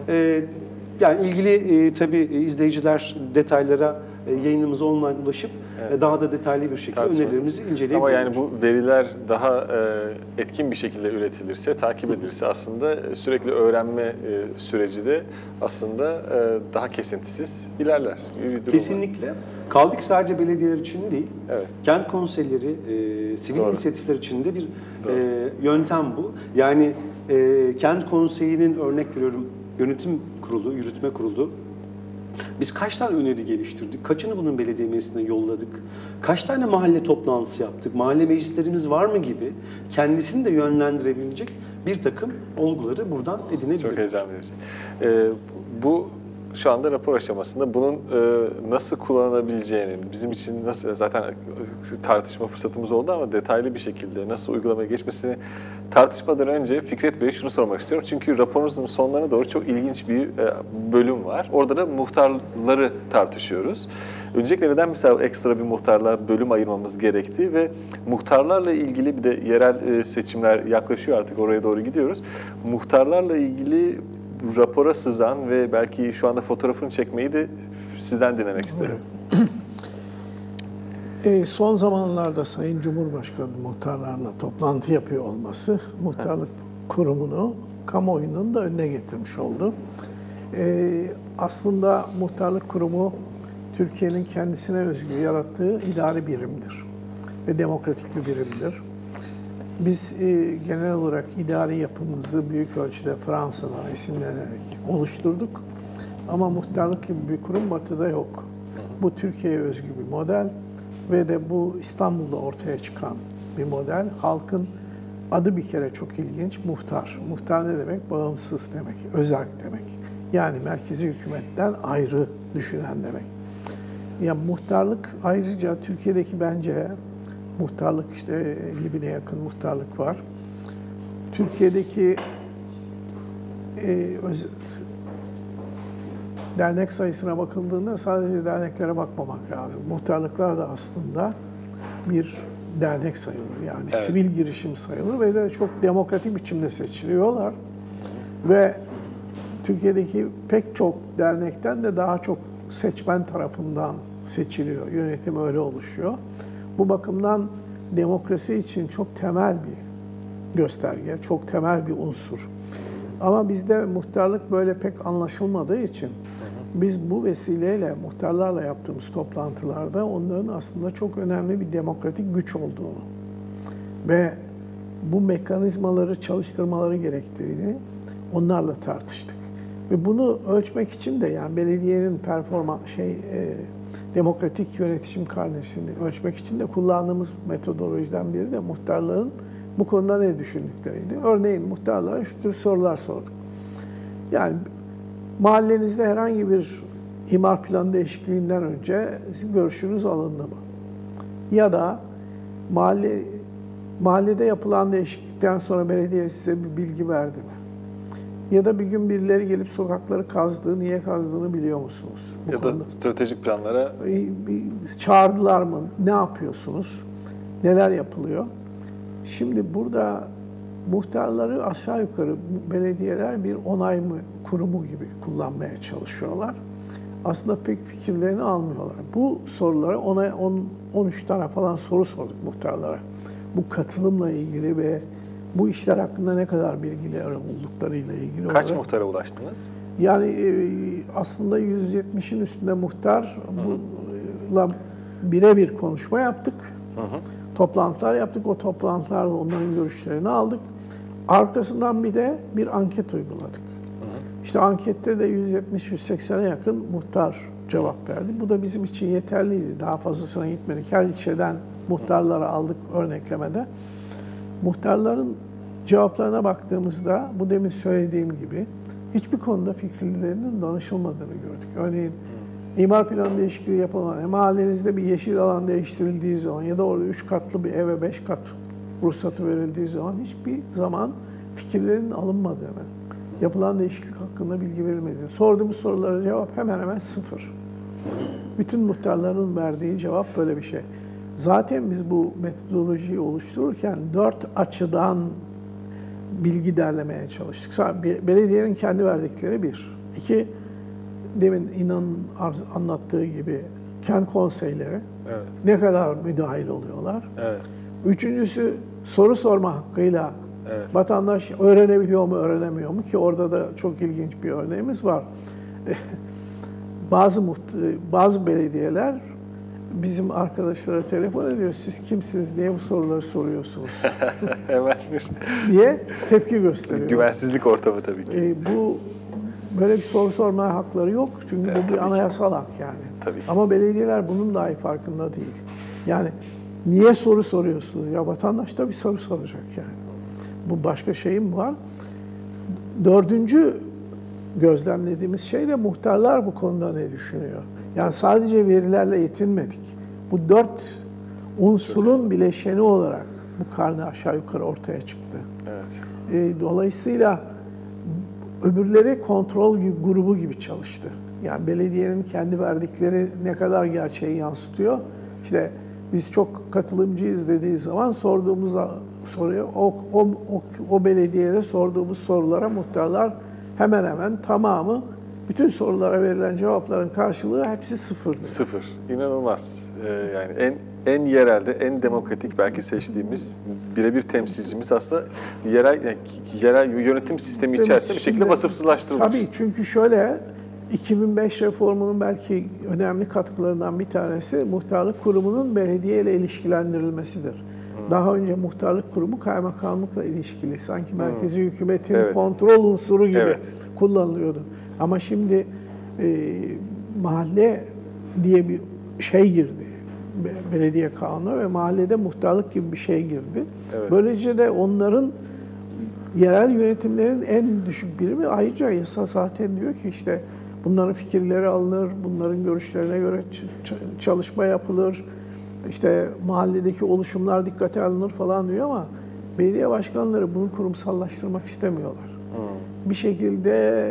Yani ilgili tabii izleyiciler detaylara yayınımıza online ulaşıp daha da detaylı bir şekilde önerilerimizi inceleyebilirler. Ama yani bu veriler daha etkin bir şekilde üretilirse, takip edilirse aslında sürekli öğrenme süreci de aslında daha kesintisiz ilerler. Kesinlikle. Kaldı ki sadece belediyeler için değil, kent konseyleri, sivil inisiyatifler için de bir yöntem bu. Yani kent konseyinin, örnek veriyorum, yönetim kurulu, yürütme kurulu Biz kaç tane öneri geliştirdik? Kaçını bunun belediye meclisine yolladık? Kaç tane mahalle toplantısı yaptık? Mahalle meclislerimiz var mı gibi kendisini de yönlendirebilecek bir takım olguları buradan edinebiliriz. Çok heyecan verici. Bu şu anda rapor aşamasında bunun nasıl kullanılabileceğinin, bizim için nasıl, zaten tartışma fırsatımız oldu ama detaylı bir şekilde nasıl uygulamaya geçmesini tartışmadan önce Fikret Bey'e şunu sormak istiyorum. Çünkü raporunuzun sonlarına doğru çok ilginç bir bölüm var. Orada da muhtarları tartışıyoruz. Öncelikle neden mesela ekstra bir muhtarlığa bölüm ayırmamız gerekti ve muhtarlarla ilgili bir de yerel seçimler yaklaşıyor, artık oraya doğru gidiyoruz. Muhtarlarla ilgili rapora sızan ve belki şu anda fotoğrafını çekmeyi de sizden dinlemek isterim. Son zamanlarda Sayın Cumhurbaşkanı muhtarlarla toplantı yapıyor olması muhtarlık kurumunu kamuoyunun da önüne getirmiş oldu. Aslında muhtarlık kurumu Türkiye'nin kendisine özgü yarattığı idari birimdir ve demokratik bir birimdir. Biz genel olarak idari yapımızı büyük ölçüde Fransa'dan esinlenerek oluşturduk. Ama muhtarlık gibi bir kurum Batı'da yok. Bu Türkiye'ye özgü bir model ve de bu İstanbul'da ortaya çıkan bir model. Halkın adı bir kere çok ilginç, muhtar. Muhtar ne demek? Bağımsız demek, özerk demek. Yani merkezi hükümetten ayrı düşünen demek. Ya muhtarlık ayrıca Türkiye'deki bence muhtarlık işte 50.000'e yakın muhtarlık var. Türkiye'deki dernek sayısına bakıldığında sadece derneklere bakmamak lazım. Muhtarlıklar da aslında bir dernek sayılır. Yani evet, sivil girişim sayılır ve de çok demokratik biçimde seçiliyorlar. Ve Türkiye'deki pek çok dernekten de daha çok seçmen tarafından seçiliyor. Yönetim öyle oluşuyor. Bu bakımdan demokrasi için çok temel bir gösterge, çok temel bir unsur. Ama bizde muhtarlık böyle pek anlaşılmadığı için biz bu vesileyle muhtarlarla yaptığımız toplantılarda onların aslında çok önemli bir demokratik güç olduğunu ve bu mekanizmaları çalıştırmaları gerektiğini onlarla tartıştık. Ve bunu ölçmek için de yani belediyenin demokratik yönetişim karnesini ölçmek için de kullandığımız metodolojiden biri de muhtarların bu konuda ne düşündükleriydi. Örneğin muhtarlara şu tür sorular sorduk. Yani mahallenizde herhangi bir imar planı değişikliğinden önce görüşünüz alındı mı? Ya da mahallede yapılan değişiklikten sonra belediye size bir bilgi verdi mi? Ya da bir gün birileri gelip sokakları kazdı, niye kazdığını biliyor musunuz? Bu ya konuda. da stratejik planlara Çağırdılar mı? Ne yapıyorsunuz? Neler yapılıyor? Şimdi burada muhtarları aşağı yukarı belediyeler bir onay kurumu gibi kullanmaya çalışıyorlar. Aslında pek fikirlerini almıyorlar. Bu sorulara 13 tane falan soru sorduk muhtarlara. Bu katılımla ilgili ve bu işler hakkında ne kadar bilgileri olduklarıyla ilgili kaç olarak. muhtara ulaştınız? Yani aslında 170'in üstünde muhtar bununla birebir konuşma yaptık. Toplantılar yaptık. O toplantılarda onların görüşlerini aldık. Arkasından bir anket uyguladık. İşte ankette de 170-180'e yakın muhtar cevap verdi. Bu da bizim için yeterliydi. Daha fazlasına gitmedik. Her ilçeden muhtarları aldık örneklemede. Muhtarların cevaplarına baktığımızda bu demin söylediğim gibi hiçbir konuda fikirlerinin danışılmadığını gördük. Örneğin imar planı değişikliği yapılan, mahallenizde bir yeşil alan değiştirildiği zaman ya da orada 3 katlı bir eve 5 kat ruhsatı verildiği zaman hiçbir zaman fikirlerinin alınmadığını, yapılan değişiklik hakkında bilgi verilmediğini, sorduğumuz sorulara cevap hemen hemen sıfır. Bütün muhtarların verdiği cevap böyle bir şey. Zaten biz bu metodolojiyi oluştururken 4 açıdan bilgi derlemeye çalıştık. Belediyenin kendi verdikleri bir. 2, demin İnan'ın anlattığı gibi kent konseyleri Evet. ne kadar müdahil oluyorlar. Evet. 3'üncüsü soru sorma hakkıyla Evet. vatandaş öğrenebiliyor mu, öğrenemiyor mu ki orada da çok ilginç bir örneğimiz var. Bazı belediyeler bizim arkadaşlara telefon ediyor. Siz kimsiniz, niye bu soruları soruyorsunuz Hemen diye tepki gösteriyor. güvensizlik ortamı tabii ki. Bu böyle bir soru sormaya hakları yok. Çünkü Evet, bu tabii bir ki. anayasal hak yani. Tabii ki. Ama belediyeler bunun dahi farkında değil. Yani niye soru soruyorsunuz? Ya vatandaş da bir soru soracak yani. Bu başka şeyim var. Dördüncü gözlemlediğimiz şey de muhtarlar bu konuda ne düşünüyor? Yani sadece verilerle yetinmedik. Bu 4 unsurun bileşeni olarak bu karne aşağı yukarı ortaya çıktı. Evet. Dolayısıyla öbürleri kontrol grubu gibi çalıştı. Yani belediyenin kendi verdikleri ne kadar gerçeği yansıtıyor. İşte biz çok katılımcıyız dediği zaman sorduğumuz soruya o belediyede sorduğumuz sorulara muhtarlar hemen hemen tamamı, bütün sorulara verilen cevapların karşılığı hepsi sıfırdı. Sıfır. İnanılmaz. Yani en yerelde, en demokratik belki seçtiğimiz birebir temsilcimiz aslında yerel yönetim sistemi içerisinde bir şekilde Şimdi, vasıfsızlaştırılmış. Tabii, çünkü şöyle, 2005 reformunun belki önemli katkılarından bir tanesi muhtarlık kurumunun belediye ile ilişkilendirilmesidir. Daha önce muhtarlık kurumu kaymakamlıkla ilişkili, sanki merkezi hükümetin Evet. kontrol unsuru gibi Evet. kullanılıyordu. Ama şimdi mahalle diye bir şey girdi belediye kanunu ve mahallede muhtarlık gibi bir şey girdi. Evet. Böylece de onların yerel yönetimlerin en düşük birimi, ayrıca yasa zaten diyor ki işte bunların fikirleri alınır, bunların görüşlerine göre çalışma yapılır, işte mahalledeki oluşumlar dikkate alınır falan diyor ama belediye başkanları bunu kurumsallaştırmak istemiyorlar. Bir şekilde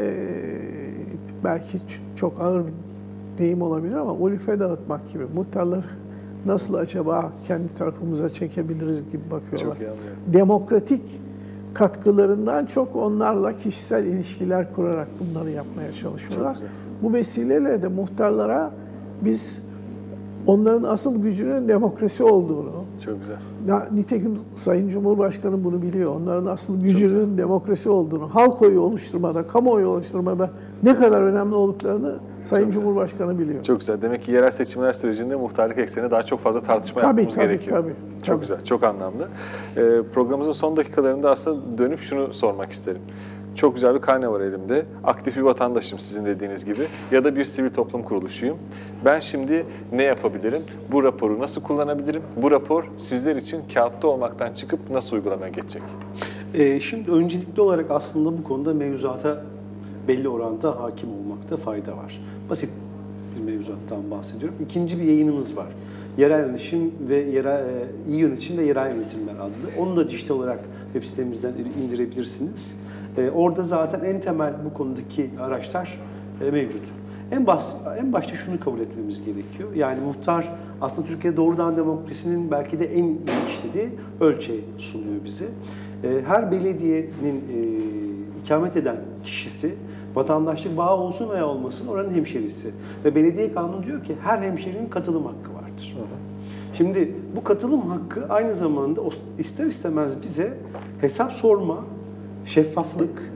belki çok ağır bir deyim olabilir ama ulife dağıtmak gibi, muhtarları nasıl acaba kendi tarafımıza çekebiliriz gibi bakıyorlar. Çok iyi anlıyorum. Demokratik katkılarından çok onlarla kişisel ilişkiler kurarak bunları yapmaya çalışıyorlar. Bu vesileyle de muhtarlara biz onların asıl gücünün demokrasi olduğunu, Çok güzel. nitekim Sayın Cumhurbaşkanı bunu biliyor. Onların asıl gücünün demokrasi olduğunu, halk oyu oluşturmada, kamuoyu oluşturmada ne kadar önemli olduklarını Sayın Cumhurbaşkanı biliyor. Çok güzel. Demek ki yerel seçimler sürecinde muhtarlık eksenine daha çok fazla tartışma yapmamız gerekiyor. Tabii. Çok güzel, çok anlamlı. Programımızın son dakikalarında aslında dönüp şunu sormak isterim. Çok güzel bir karne var elimde. Aktif bir vatandaşım sizin dediğiniz gibi ya da bir sivil toplum kuruluşuyum. Ben şimdi ne yapabilirim? Bu raporu nasıl kullanabilirim? Bu rapor sizler için kağıtta olmaktan çıkıp nasıl uygulamaya geçecek? Şimdi öncelikli olarak aslında bu konuda mevzuata belli oranda hakim olmakta fayda var. Basit bir mevzuattan bahsediyorum. İkinci bir yayınımız var. Yerel yönetim ve iyi yönetim ve yerel yönetimler adlı. Onu da dijital olarak web sitemizden indirebilirsiniz. Orada zaten en temel bu konudaki araçlar mevcut. En başta şunu kabul etmemiz gerekiyor. Yani muhtar aslında Türkiye doğrudan demokrasinin belki de en iyi işlediği ölçeği sunuyor bize. Her belediyenin ikamet eden kişisi vatandaşlık bağı olsun veya olmasın oranın hemşerisi. Ve belediye kanunu diyor ki her hemşerinin katılım hakkı vardır. Şimdi bu katılım hakkı aynı zamanda ister istemez bize hesap sorma, şeffaflık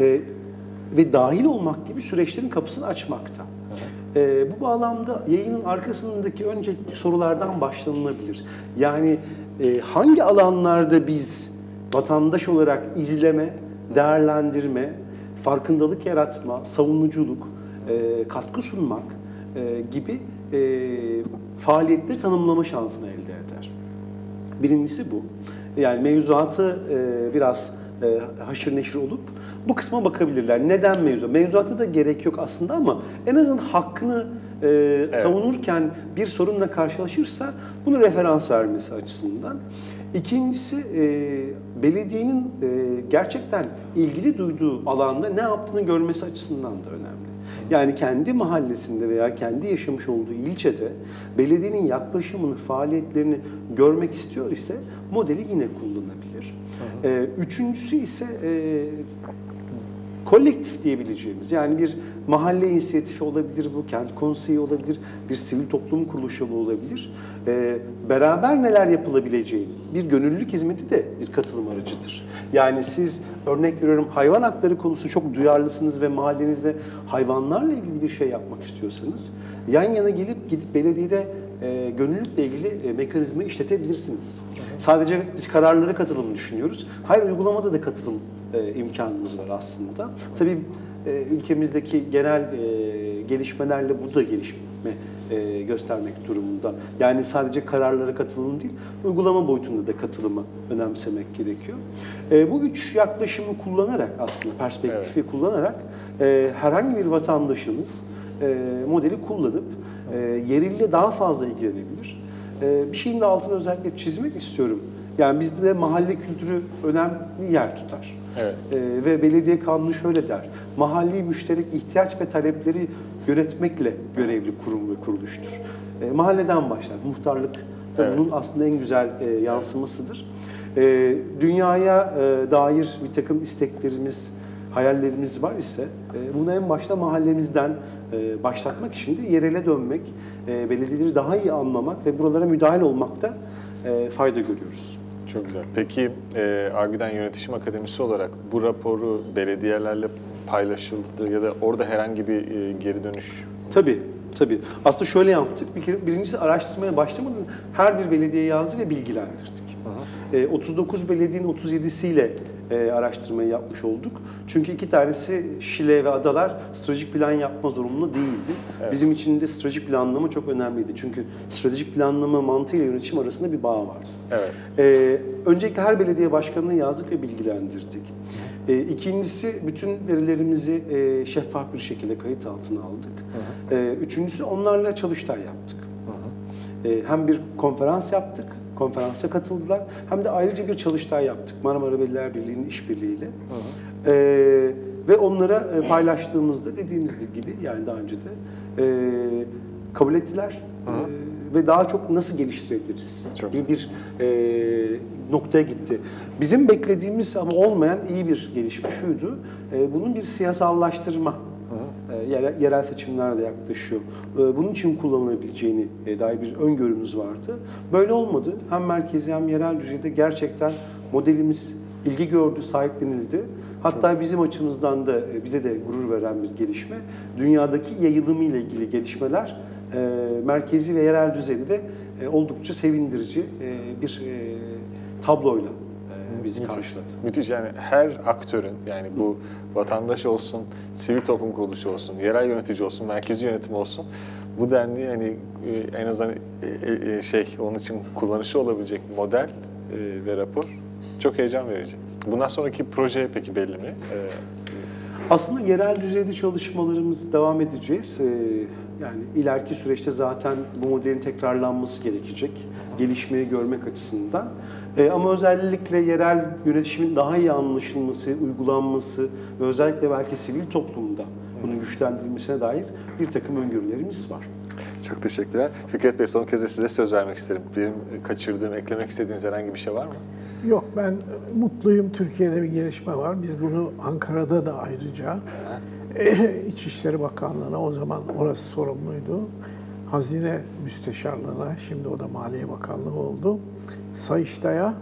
ve dahil olmak gibi süreçlerin kapısını açmakta. Bu bağlamda yayının arkasındaki önce sorulardan başlanılabilir. Yani hangi alanlarda biz vatandaş olarak izleme, değerlendirme, farkındalık yaratma, savunuculuk, katkı sunmak gibi faaliyetleri tanımlama şansını elde eder. Birincisi bu. Yani mevzuatı biraz haşır neşir olup bu kısma bakabilirler. Neden mevzuat? Mevzuata da gerek yok aslında ama en azından hakkını savunurken bir sorunla karşılaşırsa bunu referans vermesi açısından. İkincisi belediyenin gerçekten ilgili duyduğu alanda ne yaptığını görmesi açısından da önemli. Yani kendi mahallesinde veya kendi yaşamış olduğu ilçede belediyenin yaklaşımını, faaliyetlerini görmek istiyor ise modeli yine kullanabilir. Üçüncüsü ise kolektif diyebileceğimiz, yani bir mahalle inisiyatifi olabilir, bu kent konseyi olabilir, bir sivil toplum kuruluşu olabilir. Beraber neler yapılabileceği, bir gönüllülük hizmeti de bir katılım aracıdır. Yani siz, örnek veriyorum, hayvan hakları konusunda çok duyarlısınız ve mahallenizde hayvanlarla ilgili bir şey yapmak istiyorsanız, yan yana gidip belediyede gönüllülükle ilgili mekanizmayı işletebilirsiniz. Sadece biz kararlara katılım düşünüyoruz. Hayır, uygulamada da katılım imkanımız var aslında. Tabii ülkemizdeki genel gelişmelerle bu da gelişme göstermek durumunda. Yani sadece kararlara katılım değil, uygulama boyutunda da katılımı önemsemek gerekiyor. Bu üç yaklaşımı kullanarak aslında, perspektifi kullanarak herhangi bir vatandaşımız modeli kullanıp yeriyle daha fazla ilgilenebilir. Bir şeyin de altını özellikle çizmek istiyorum. Yani bizde mahalle kültürü önemli yer tutar. Evet. Ve belediye kanunu şöyle der: mahalli müşterek ihtiyaç ve talepleri yönetmekle görevli kurum ve kuruluştur. Mahalleden başlar. Muhtarlık da bunun aslında en güzel yansımasıdır. Dünyaya dair bir takım isteklerimiz, hayallerimiz var ise bunu en başta mahallemizden başlatmak için de yerele dönmek, belediyeleri daha iyi anlamak ve buralara müdahil olmakta fayda görüyoruz. Çok güzel. Peki Argüden Yönetişim Akademisi olarak bu raporu belediyelerle paylaşıldı ya da orada herhangi bir geri dönüş? Tabii. Aslında şöyle yaptık. Birincisi araştırmaya başlamadan her bir belediyeye yazdık ve bilgilendirdik. 39 belediyenin 37'siyle araştırmayı yapmış olduk. Çünkü 2 tanesi Şile ve Adalar stratejik plan yapma zorunlu değildi. Evet. Bizim için de stratejik planlama çok önemliydi. Çünkü stratejik planlama mantığıyla yönetişim arasında bir bağ vardı. Evet. Öncelikle her belediye başkanına yazdık ve bilgilendirdik. İkincisi, bütün verilerimizi şeffaf bir şekilde kayıt altına aldık. Üçüncüsü, onlarla çalıştay yaptık. Hem bir konferans yaptık, konferansa katıldılar, hem de ayrıca bir çalıştay yaptık Marmara Belediyeler Birliği'nin işbirliğiyle. Ve onlara paylaştığımızda dediğimiz gibi, yani daha önce de kabul ettiler. Ve daha çok nasıl geliştirebiliriz gibi bir noktaya gitti. Bizim beklediğimiz ama olmayan iyi bir gelişme şuydu: bunun bir siyasallaştırma, yerel seçimlerde yaklaşıyor. Bunun için kullanılabileceğini dair bir öngörümüz vardı. Böyle olmadı. Hem merkezi hem yerel düzeyde gerçekten modelimiz ilgi gördü, sahiplenildi. Hatta bizim açımızdan da bize de gurur veren bir gelişme, dünyadaki yayılımı ile ilgili gelişmeler merkezi ve yerel düzeyde de oldukça sevindirici bir tabloyla bizi karşıladı. Müthiş. Yani her aktörün, yani bu vatandaş olsun, sivil toplum kuruluşu olsun, yerel yönetici olsun, merkezi yönetim olsun, bu denli hani en azından onun için kullanışlı olabilecek model ve rapor çok heyecan verici. Bundan sonraki proje peki belli mi? Aslında yerel düzeyde çalışmalarımız devam edeceğiz. Yani ileriki süreçte zaten bu modelin tekrarlanması gerekecek, gelişmeyi görmek açısından. Ama özellikle yerel yönetişimin daha iyi anlaşılması, uygulanması ve özellikle belki sivil toplumda bunun güçlendirilmesine dair bir takım öngörülerimiz var. Çok teşekkürler. Fikret Bey, son kez de size söz vermek isterim. Benim kaçırdığım, eklemek istediğiniz herhangi bir şey var mı? Yok, ben mutluyum. Türkiye'de bir gelişme var. Biz bunu Ankara'da da ayrıca İçişleri Bakanlığı'na, o zaman orası sorumluydu, Hazine Müsteşarlığı'na, şimdi o da Maliye Bakanlığı oldu, Sayıştay'a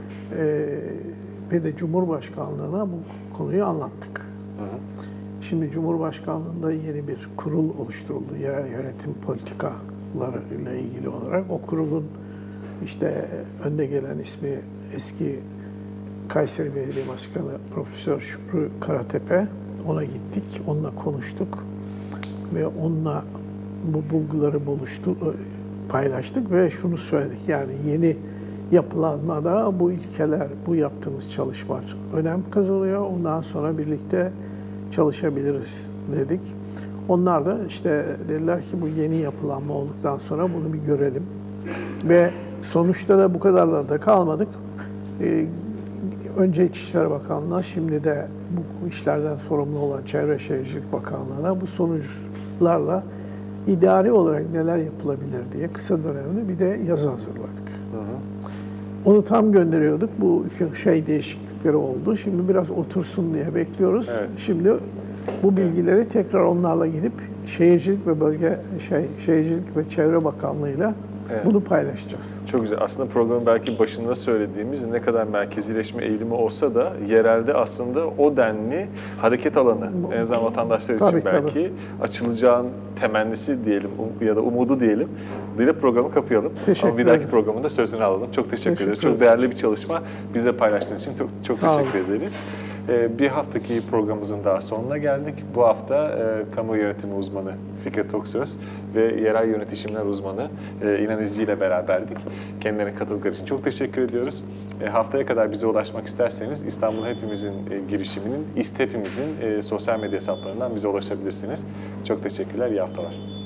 ve de Cumhurbaşkanlığı'na bu konuyu anlattık. Şimdi Cumhurbaşkanlığı'nda yeni bir kurul oluşturuldu, yerel yönetim politikalarıyla ilgili olarak. O kurulun işte önde gelen ismi eski Kayseri Belediye Başkanı Profesör Şükrü Karatepe. Ona gittik, onunla konuştuk ve onunla bu bulguları paylaştık ve şunu söyledik: yani yeni yapılanmada bu ilkeler, bu yaptığımız çalışmalar önem kazanıyor. Ondan sonra birlikte çalışabiliriz dedik. Onlar da işte dediler ki bu yeni yapılanma olduktan sonra bunu bir görelim. Ve sonuçta da bu kadarla da kalmadık. Önce İçişleri Bakanlığı'na, şimdi de bu işlerden sorumlu olan Çevre Şehircilik Bakanlığı'na bu sonuçlarla idari olarak neler yapılabilir diye kısa dönemde bir de yazı hazırladık. Onu tam gönderiyorduk. Bu değişiklikleri oldu. Şimdi biraz otursun diye bekliyoruz. Evet. Şimdi bu bilgileri tekrar onlarla gidip Şehircilik ve Çevre Bakanlığı'yla bunu paylaşacağız. Çok güzel. Aslında programın belki başında söylediğimiz ne kadar merkezileşme eğilimi olsa da yerelde aslında o denli hareket alanı en azından vatandaşlar için belki açılacağın temennisi diyelim ya da umudu diyelim. Diyle programı kapayalım. Ama bir dahaki programında sözünü alalım. Çok teşekkür ederiz. Çok değerli bir çalışma. Bizle paylaştığınız için çok teşekkür ederiz. Bir haftaki programımızın daha sonuna geldik. Bu hafta kamu yönetimi uzmanı Fikret Toksöz ve yerel yönetişimler uzmanı İnan İzci ile beraberdik. Kendilerine katıldıkları için çok teşekkür ediyoruz. Haftaya kadar bize ulaşmak isterseniz İstanbul Hepimizin girişiminin, İST Hepimizin sosyal medya hesaplarından bize ulaşabilirsiniz. Çok teşekkürler, iyi haftalar.